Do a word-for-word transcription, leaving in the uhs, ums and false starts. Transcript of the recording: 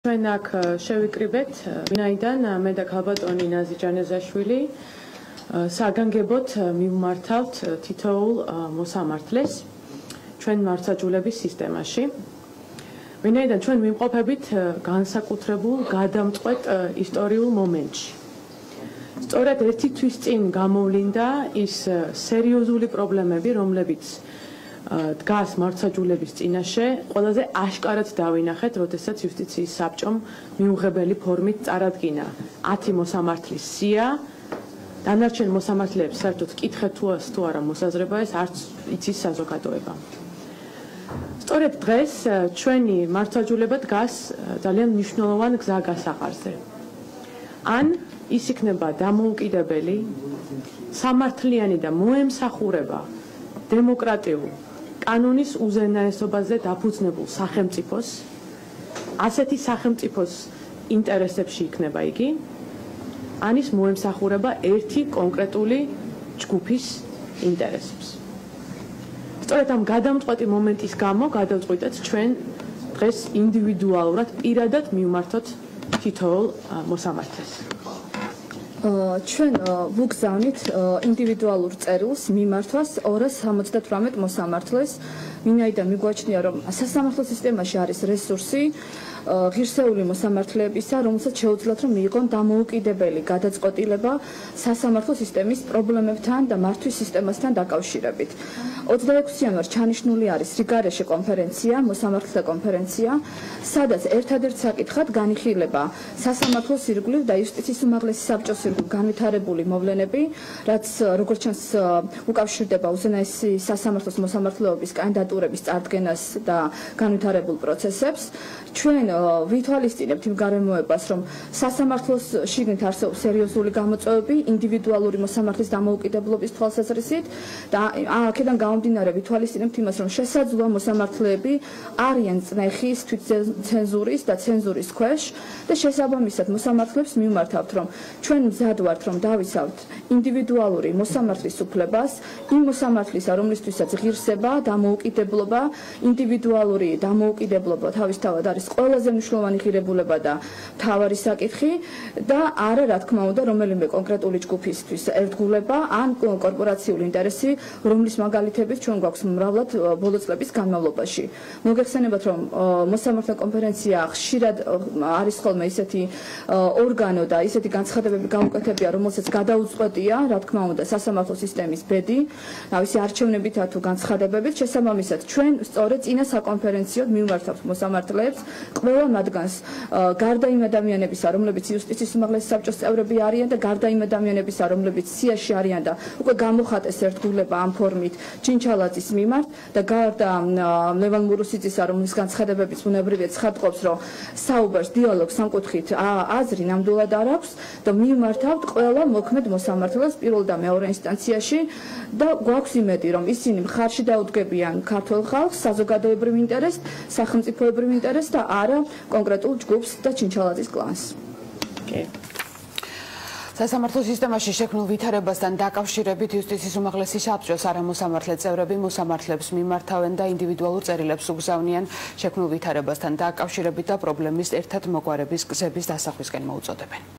ჩვენ აქ შევიკრიბეთ, ვინაიდან მე და ქალბატონი ნაზი ჯანაზაშვილი საგანგებოდ მივმართავთ თითოეულ მოსამართლეს ჩვენ მართლმსაჯულების სისტემაში. ვინაიდან ჩვენ ვიმყოფებით განსაკუთრებულ გადამწყვეტ ისტორიულ მომენტში. სწორედ ერთი თვის წინ გამოვლინდა ის სერიოზული პრობლემები, რომლებიც დგას მართლმსაჯულების წინაშე, ყველაზე აშკარად დავინახეთ, როდესაც იუსტიციის საბჭომ მიუღებელი ფორმით წარადგინა ათი მოსამართლის სია. დანარჩენ მოსამართლეებს საერთოდ კითხეთ თუ არა მოსაზრება ეს არც იცის საზოგადოება. სწორედ დღეს ჩვენი მართლმსაჯულება დგას ძალიან მნიშვნელოვან გზაგასაყარზე. ან ის იქნება დამოუკიდებელი, სამართლიანი და მოემსახურება დემოკრატიულ კანონის უზენაესობაზე დაფუძნებულ სახელმწიფოს, ასეთი სახელმწიფოს ინტერესებში იქნება იგი, ან ის მოემსახურება ერთი კონკრეტული ჯგუფის ინტერესებს. სწორედ ამ გადამწყვეტი მომენტის გამო გადავწყვიტეთ ჩვენ დღეს ინდივიდუალურად პირადად მივმართოთ თითოეულ მოსამართლეს. ჩვენ ვუგზავნით ინდივიდუალურ წერილს მიმართვას ორას სამოცდათვრამეტ მოსამართლეს, ვინაიდან მიგვაჩნია, რომ სასამართლო სისტემაში არის რესურსი ღირსეული მოსამართლეებისა, რომელსაც შეუძლიათ რომ მიიღონ დამოუკიდებელი გადაწყვეტილება სასამართლო სისტემის პრობლემებთან და მართვის სისტემასთან დაკავშირებით. ოცდაექვსი იანვარს ჩანიშნული არის რიგარეშე კონფერენცია, მოსამართლეთა კონფერენცია, სადაც ერთადერთ საკითხად განიხილება სასამართლოს ირგვლივ და იუსტიციის უმაღლესი საბჭოს ირგვლივ განვითარებული მოვლენები, რაც როგორც ჩანს უკავშირდება უზენაესი სასამართლოს მოსამართლეობის კანდიდატურების წარდგენას და განვითარებულ პროცესებს. ჩვენ ვითვალისწინებთ იმ გარემოებას, რომ სასამართლოს შიგნით არსებობს სერიოზული გამოწვევები ინდივიდუალური მოსამართლის დამოუკიდებლობის თვალსაზრისით და აქედან გამომდინარე ვითვალისწინებთ იმას, რომ შესაძლოა მოსამართლეები არიან წნეხის, თვითცენზურის და ცენზურის ქვეშ და შესაბამისად მოსამართლეებს მივმართავთ, რომ ჩვენ მზად ვართ, რომ დავიცავთ ინდივიდუალური მოსამართლის უფლებას, იმ მოსამართლისა, რომლისთვისაც ღირსება, დამოუკიდებლობა, ინდივიდუალური დამოუკიდებლობა თავისთავად არის ყველაზე მნიშვნელოვანი ღირებულება და მთავარი საკითხი და არა, რა თქმა უნდა, რომელიმე კონკრეტული ჯგუფისთვის ერთგულება ან კორპორაციული ინტერესი, რომლის მაგალითებით ჩვენ გვაქვს მრავლად ბოლო წლების განმავლობაში. მოგეხსენებათ, რომ მოსამართლე კონფერენცია ხშირად არის ხოლმე ისეთი ორგანო და ისეთი განცხადებები გაუკეთებია, რომელსაც გადაუწყვეტია, რა თქმა უნდა, სასამართლო სისტემის ბედი, თავისი არჩევნებითა თუ განცხადებებით. შესაბამისად, ჩვენ სწორედ წინა საკონფერენციოდ მივმართავთ მოსამართლეებს, ყველა მათგანს გარდა იმ ადამიანებისა, რომლებიც იუსტიციის უმაღლესი საბჭოს წევრები არიან და გარდა იმ ადამიანებისა, რომლებიც სიაში არიან და უკვე გამოხატეს ერთგულება ამ ფორმით ჩინჩალაძის მიმართ და გარდა ლევან მურუსიძისა, რომლის განცხადებებიც ბუნებრივია ცხადყოფს, რომ საუბარს დიალოგს სამკუთხით აზრი ნამდვილად არ აქვს და მივმართავთ ყველა მოქმედ მოსამართლეს პირველ და მეორე ინსტანციაში და გვაქვს იმედი, რომ ისინი მხარში დაუდგებიან ქართულ ხალხს, საზოგადოებრივ ინტერესს, სახელმწიფოებრივ ინტერესს და არა კონკრეტულ ჯგუფს და ჩინჩალაძის კლანს. სასამართლო სისტემაში შექმნილ ვითარებასთან დაკავშირებით იუსტიციის უმაღლესი საბჭოს არამოსამართლე წევრები მოსამართლეებს მიმართავენ და ინდივიდუალურ წერილებს უგზავნიან შექმნილ ვითარებასთან დაკავშირებით და პრობლემის ერთად მოგვარების გზების დასახვისკენ მოუწოდებენ.